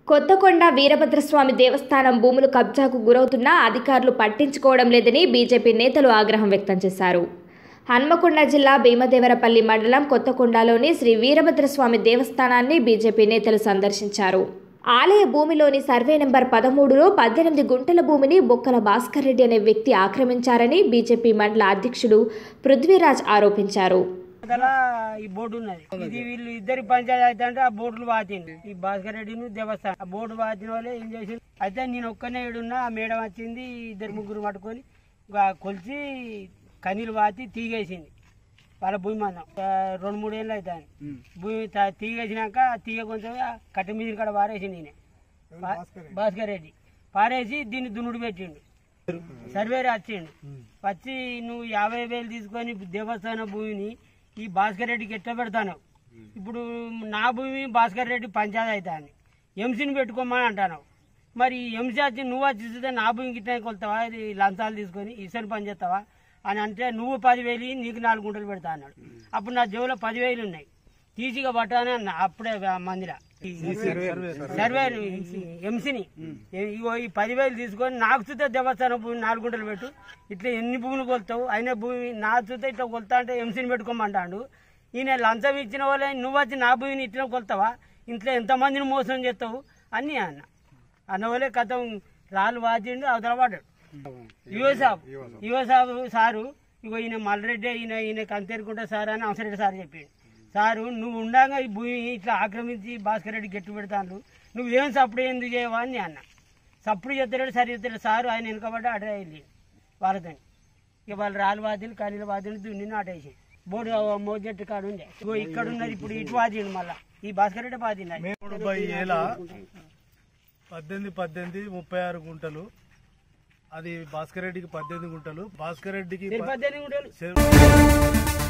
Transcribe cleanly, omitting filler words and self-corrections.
కొత్తకొండ వీరభద్రస్వామి దేవస్థానం భూములు కబ్జాకు గురవుతున్నా అధికారులు పట్టించుకోవడం లేదని బీజేపీ నేతలు ఆగ్రహం వ్యక్తం చేశారు. హన్మకొండ జిల్లా భీమదేవరపల్లి మండలం కొత్తకొండలోని శ్రీ వీరభద్రస్వామి దేవస్థానాన్ని బీజేపీ నేతలు సందర్శించారు. ఆలయ భూమిలోని సర్వే నెంబర్ 13లో 18 గుంటల భూమిని బొక్కల భాస్కర్ రెడ్డి అనే వ్యక్తి ఆక్రమించారని బీజేపీ మండల అధ్యక్షుడు పృథ్వీరాజ్ ఆరోపించారు. ఈ బోర్డు ఉన్నది, ఇది వీళ్ళు ఇద్దరి పంచాయతీ అంటే ఆ బోర్డులు వాచింది. ఈ భాస్కర్ రెడ్డిని దేవస్థానం ఆ బోర్డు వాచిన వాళ్ళే ఏం చేసి అయితే నేను ఒక్కనే ఏడున్నా. ఆ మేడం వచ్చింది, ఇద్దరు ముగ్గురు పట్టుకొని కొలిచి కనీలు వాచి తీగేసింది. వాళ్ళ భూమి మందం 2-3 ఏళ్ళు అవుతాయి. భూమి తీగేసినాక తీగ కొంచెం కట్టె మీద కాడ పారేసింది. నేనే భాస్కర్ రెడ్డి పారేసి దీన్ని దున్నుడు పెట్టిండు. సర్వేర్ వచ్చిండు, వచ్చి నువ్వు 50,000 తీసుకొని దేవస్థానం భూమిని ఈ భాస్కర్ రెడ్డికి ఎట్లా పెడతాను, ఇప్పుడు నా భూమి భాస్కర్ రెడ్డి పంచాయతీ అవుతాను, ఎంసీని పెట్టుకోమని అంటాను. మరి ఎంసీ వచ్చి నువ్వు వచ్చి నా భూమికి ఇట్లా కొలుతావా, ఇది లంచాలు తీసుకొని ఇసని పని చేస్తావా అని అంటే, నువ్వు 10,000 నీకు 4 గుంటలు పెడతా అన్నాడు. అప్పుడు నా జేబులో 10,000 ఉన్నాయి, తీసిగా పట్టానే అన్న. అప్పుడే మందిర సర్వే ఎంసీని ఇగో ఈ 10,000 తీసుకొని నాకు చూస్తే దేవస్థానం భూమి 4 గుంటలు పెట్టు, ఇట్లా ఎన్ని భూములు కొలుతావు, అయినా భూమి నా చూస్తే ఇట్లా కొలుతా అంటే ఎంసీని పెట్టుకోమంటాడు. ఈయన లంచం ఇచ్చిన వాళ్ళే నువ్వు వచ్చి నా భూమిని ఇట్లా కొలుతావా, ఇంట్లో ఎంతమందిని మోసం చేస్తావు అని అన్న వాళ్ళే కథం రాళ్ళు వాచిండు. అవతల పడ్డాడు యువ సారు. ఇగో ఈయన మల్రెడ్డి ఈయన కంతేరుకుంటా సార్ అని అవసరెడ్డి సార్ చెప్పిండు. సారు నువ్వు ఉండగా ఈ భూమి ఇట్లా ఆక్రమించి భాస్కర్ రెడ్డి గట్టి పెడతాను, నువ్వేం సప్పుడు ఎందుకు చేయవా అని అన్న. సప్పుడు చెప్తాడు, సరి చెప్తాడు సారు. ఆయన వెనుకబడ్డ అటే వెళ్ళి వాళ్ళతో ఇక వాళ్ళు రాళ్ళు వాదిని కనీల వాదిని దున్ని అటేసి బోర్డు మోజెట్టు కాడు ఉండే. ఇగో ఇక్కడ ఉన్నది ఇప్పుడు ఇటు వాదిండు. మళ్ళా ఈ భాస్కర్ రెడ్డి వాదిండు. 18 36 గుంటలు, అది భాస్కర్ రెడ్డికి 18 గుంటలు, భాస్కర్ రెడ్డికి 18 గుంటలు.